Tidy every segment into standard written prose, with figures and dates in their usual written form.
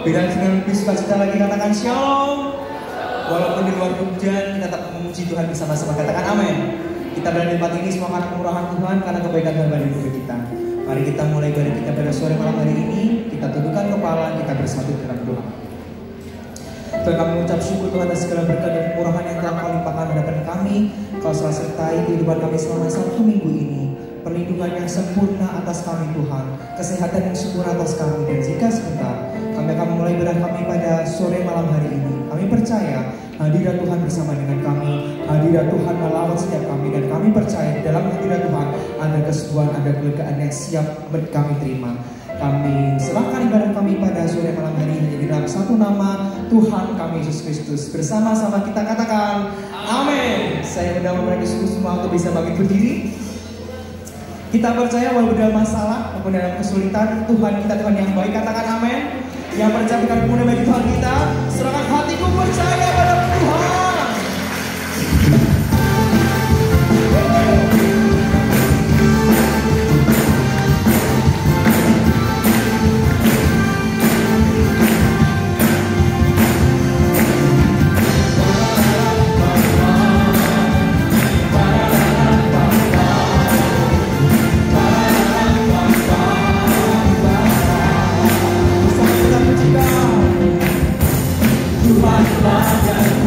Bila dengan lebih sukacita lagi katakan shalom. Walaupun di luar hujan, kita tetap memuji Tuhan bersama-sama. Katakan amin. Kita berada di tempat ini semua karena kemurahan Tuhan, karena kebaikan Tuhan bagi hidup kita. Mari kita mulai ibadah kita pada sore malam hari ini. Kita tundukkan kepala, kita bersatu dalam doa. Tuhan, kami mengucap syukur Tuhan atas segala berkat dan kemurahan yang telah Kau limpahkan hadapan kami. Kau selalu sertai kehidupan kami selama 1 minggu ini. Perlindungan yang sempurna atas kami Tuhan, kesehatan yang sempurna atas kami. Dan jika sebentar kami akan mulai ibadah kami pada sore malam hari ini, kami percaya hadirat Tuhan bersama dengan kami. Hadirat Tuhan melawat setiap kami, dan kami percaya di dalam hadirat Tuhan ada kesembuhan, ada kelegaan yang siap kami terima. Kami serahkan ibadah kami pada sore malam hari ini dalam satu nama Tuhan kami Yesus Kristus. Bersama-sama kita katakan amin. Saya undang mereka semua untuk bisa bangkit berdiri. Kita percaya bahwa dalam masalah maupun dalam kesulitan, Tuhan kita Tuhan yang baik. Katakan amin. Yang percaya akan kemudian bagi Tuhan kita, serahkan hatiku percaya pada Tuhan. Tuhan telah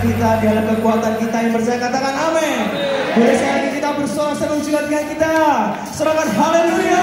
kita, dialah kekuatan kita. Yang percaya katakan amin. Boleh sekali lagi kita bersorak senang juga dengan kita. Sorakan haleluya.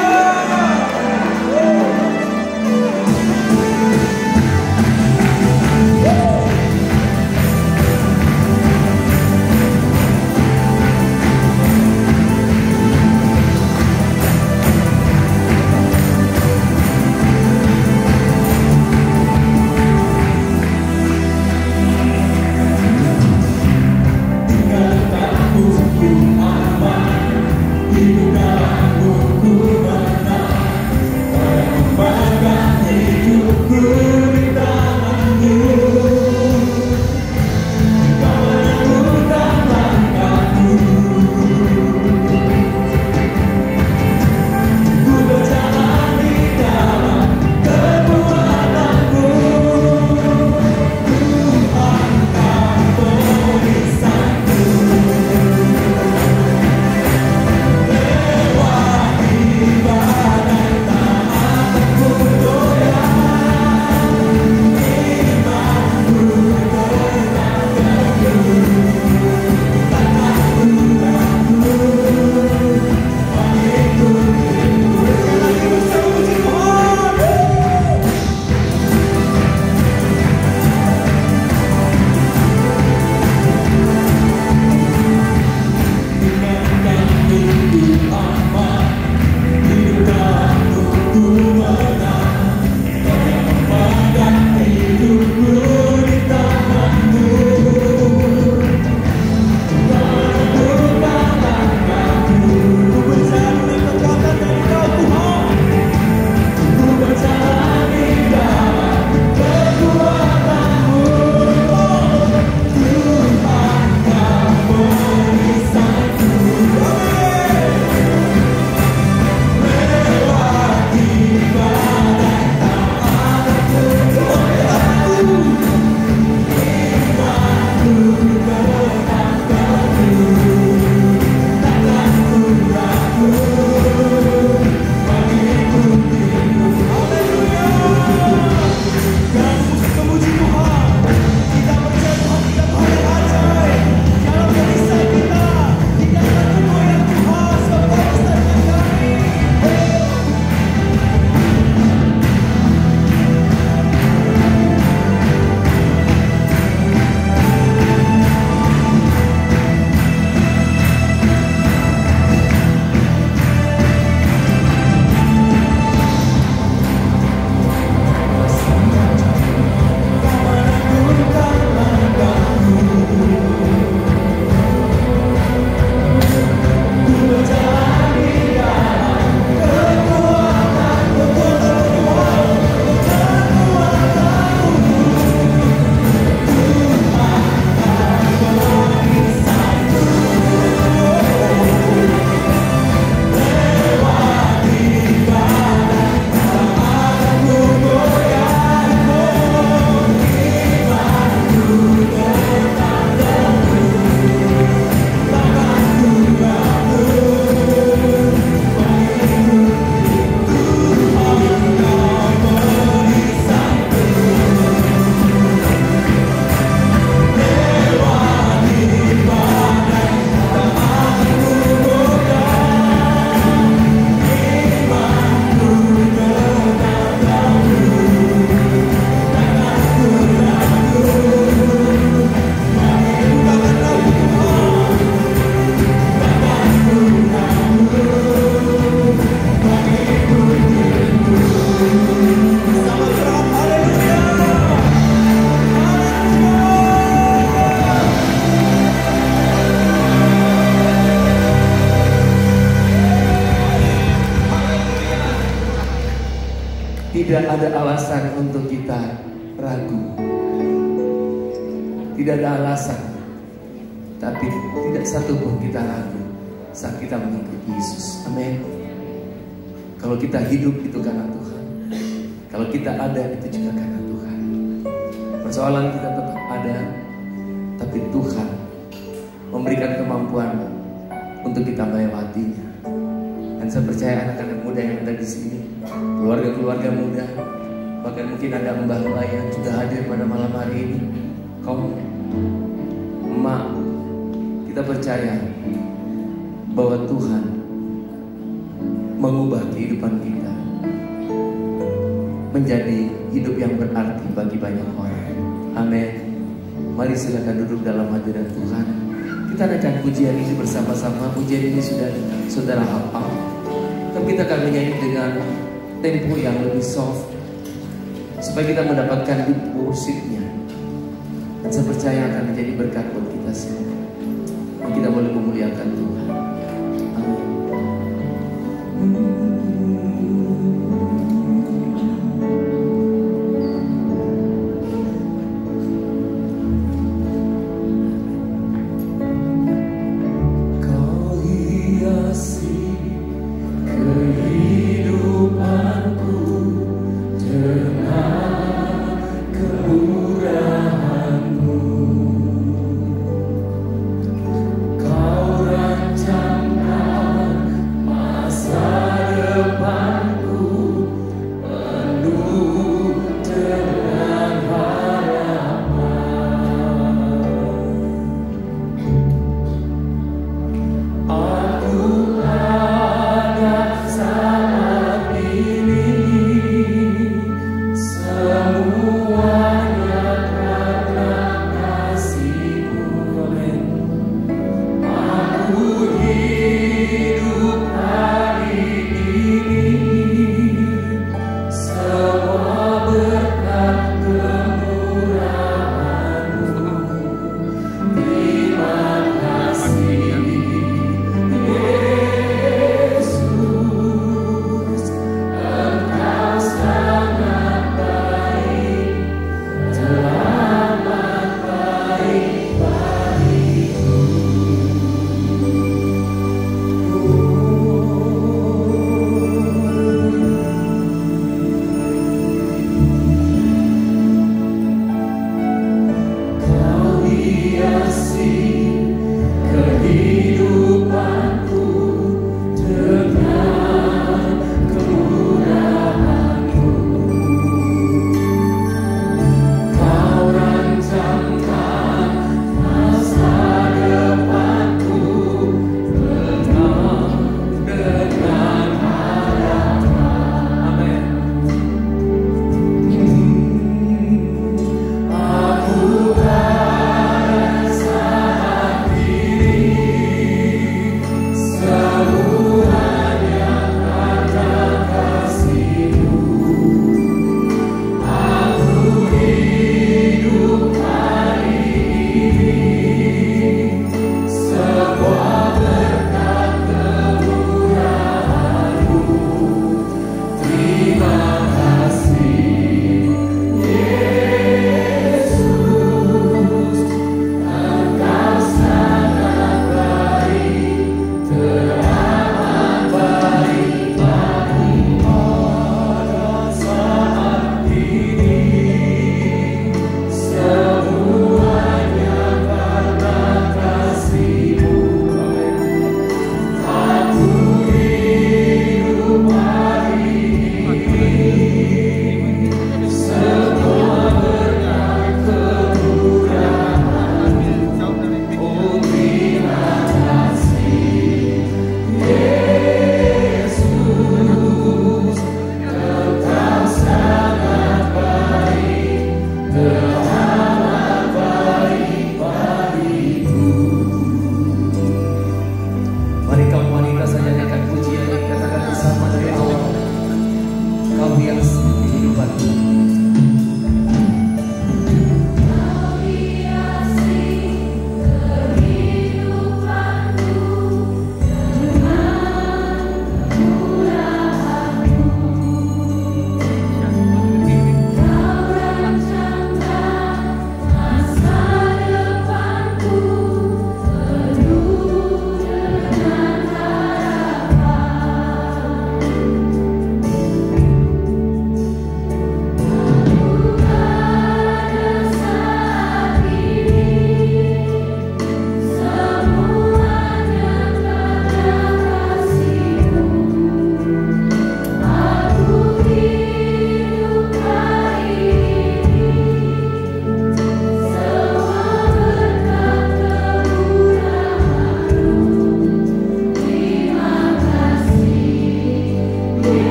Tidak ada alasan untuk kita ragu. Tidak ada alasan. Tapi tidak satu pun kita ragu saat kita mengikuti Yesus. Amin. Kalau kita hidup itu karena Tuhan. Kalau kita ada itu juga karena Tuhan. Persoalan kita tetap ada, tapi Tuhan memberikan kemampuan untuk kita melewatinya. Dan saya percaya anak-anak muda yang ada di sini, keluarga-keluarga muda, bahkan mungkin ada mbah-mbah yang sudah hadir pada malam hari ini. Kau emak, kita percaya bahwa Tuhan mengubah kehidupan kita menjadi hidup yang berarti bagi banyak orang. Amin. Mari silakan duduk dalam hadirat Tuhan. Kita naikkan pujian ini bersama-sama. Pujian ini sudah saudara hafal, tapi kita akan menyanyi dengan tempo yang lebih soft supaya kita mendapatkan deep worship-nya. Dan saya percaya akan menjadi berkat buat kita semua. Kita boleh memuliakan Tuhan. Amin.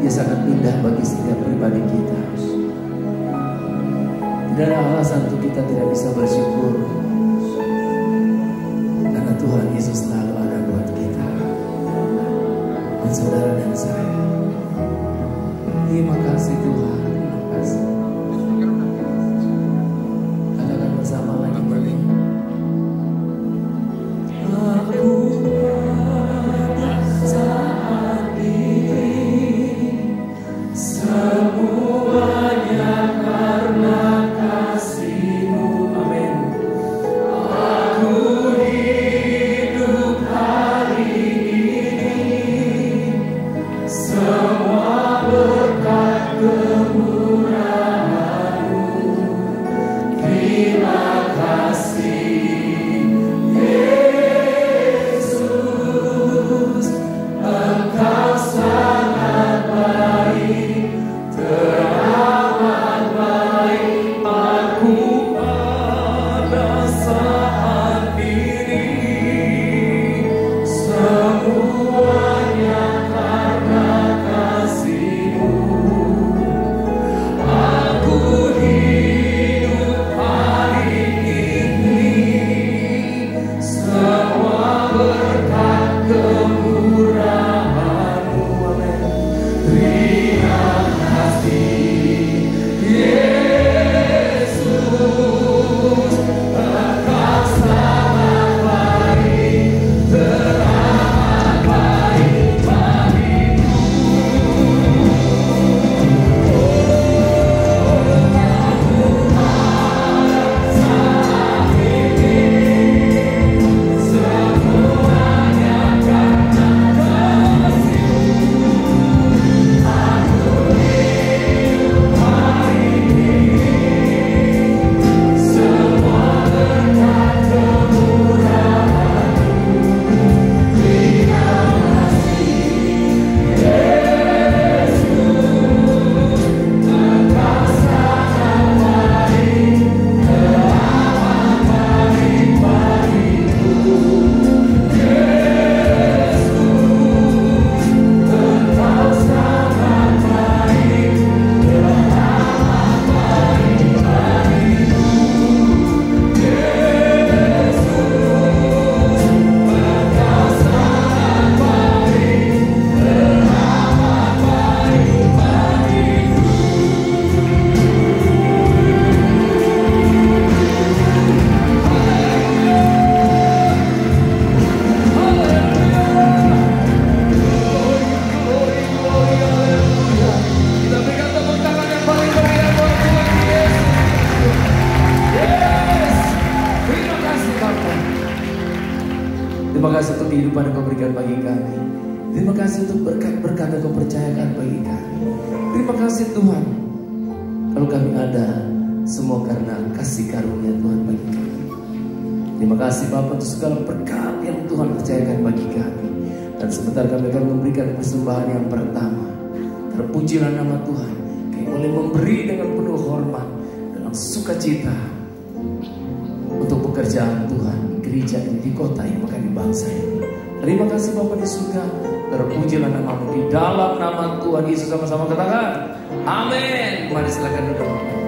Dia sangat indah bagi setiap pribadi kita. Tidak ada alasan untuk kita tidak bisa bersyukur, karena Tuhan Yesus selalu ada buat kita, dan saudara dan saya. Terima kasih Tuhan, terima kasih. Katakan bersama lagi ini. Aku pada saat ini semuanya karena kasih-Mu. Amin. Aku hidup hari ini semua berkat kemurahan-Mu. Terima kasih Yesus, Engkau sangat baik, teramat baik. Aku pada saat ini semuanya karena kasih-Mu. Aku hidup hari ini semua berkat kemurahan-Mu. Amin. Terima kasih Yesus, Engkau sangat baik, teramat baik bagiku. Saat ini semuanya karena kasih-Mu. Aku hidup hari ini semua berkat kemurahan-Mu. Terima kasih Yesus, Engkau sangat baik, teramat baik bagiku. Yesus, Engkau sangat baik, teramat baik bagiku. Yesus, Engkau sangat baik, teramat baik bagiku. Kita berikan tepuk tangan yang paling meriah buat Tuhan Yesus. Yes. Terima kasih Bapa. Terima kasih untuk kehidupan yang Kau berikan bagi kami. Terima kasih untuk berkat-berkat yang Kau percayakan bagi kami. Terima kasih Tuhan. Kalau kami ada, semua karena kasih karunia Tuhan bagi kami. Terima kasih Bapa untuk segala berkat yang Tuhan percayakan bagi kami. Dan sebentar kami akan memberikan persembahan yang pertama. Terpujilah nama Tuhan. Kami boleh memberi dengan penuh hormat, dalam sukacita, untuk pekerjaan Tuhan di gereja ini, di kota ini, bahkan di bangsa ini. Terima kasih Bapa di surga. Terpujilah nama-Mu. Di dalam nama Tuhan Yesus sama-sama katakan amin. Mari silakan duduk.